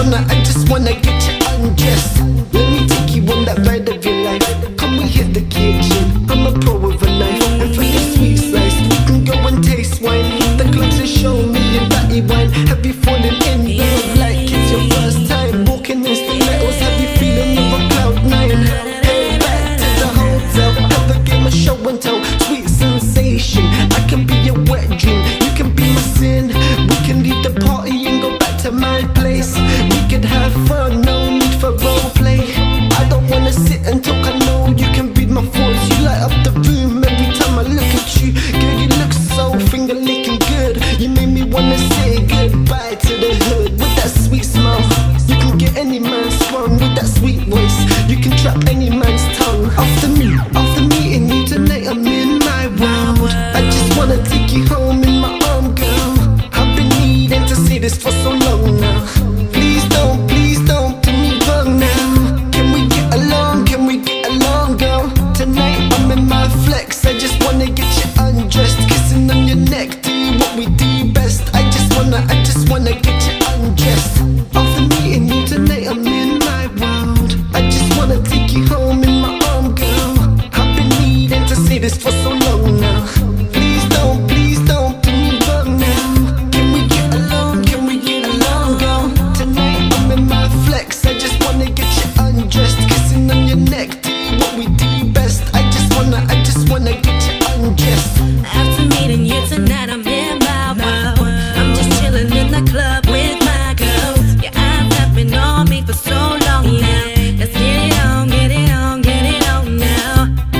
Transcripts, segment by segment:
I just wanna get you undressed. Let me take you on that ride of your life. Come, we hit the kitchen, I'm a pro with a knife. And for the sweet slice, we can go and taste wine. The clocks are showing me a batty wine. Have you fallen in love like it's your first time? Walking in stilettos, have you feeling you're on cloud nine? Head back to the hotel, have a game of show and tell. Sweet sensation, I can be your wet dream, you can be my sin. We can leave the party and go back to my place. We could have fun, no need for role play. I don't wanna sit and talk, I know you can read my thoughts. You light up the room every time I look at you. Girl, you look so finger licking good. You made me wanna say goodbye to the hood. With that sweet smile, you can get any man sprung. With that sweet voice, you can trap any man's tongue. After meeting you tonight, I'm in my world. I just wanna take you home in my arm, girl. I've been needing to say this for so long now. Please don't do me wrong now. Can we get along, girl? Tonight I'm in my flex, I just wanna get you undressed. Kissing on your neck, do what we do best. I just wanna get you undressed. After meeting you tonight, I'm in my world. I just wanna take you home in my arm, girl. I've been needing to say this for so long now. Please don't do me wrong now. Can we get along, girl? Tonight I'm in my flex, I just wanna get you undressed. Kissing on your neck, do what we do best. I just wanna get you undressed. After meeting you tonight, I'm in my world. I'm just chilling in the club with my girls. Your eyes have been on me for so long now. Let's get it on, get it on, get it on now.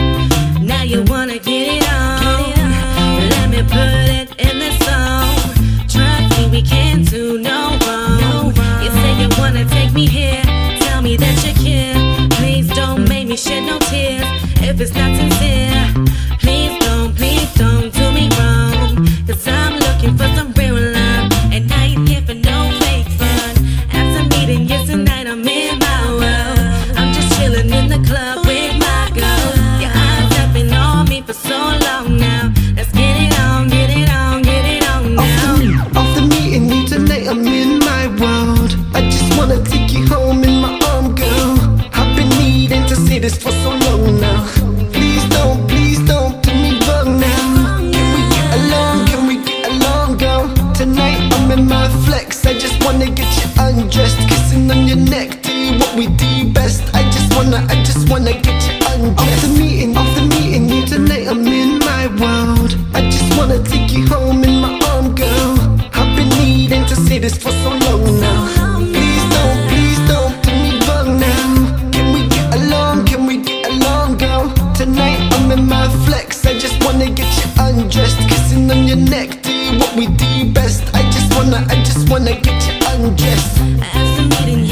Now you wanna get it on. Let me put it in the song. Trust me, we can't do no wrong. You say you wanna take me here, tell me that you care. Please don't make me shed no tears if it's not sincere. Please don't do me wrong, 'cause I'm looking for some real love, and I ain't here for no fake fun. After meeting you tonight, I'm in my world. I'm just chilling in the club with my girls. Your eyes have been on me for so long now. Let's get it on, get it on, get it on now. After meeting you tonight, I'm in my world. I just wanna take you home in my arm, girl. I've been needing to say this for so long now. Please don't do me wrong now. Can we get along, girl? Tonight I'm in my flex, I just wanna get you undressed. Kissing on your neck, do what we do best. I just wanna get you undressed. After meeting you tonight, I'm in my world. I just wanna take you home in my arm, girl. I've been needing to say this for so long now. Please don't do me wrong now. Can we get along, girl? Tonight I'm in my flex, I just wanna get you undressed. Kissing on your neck, do what we do best. I just wanna get you undressed. After meeting you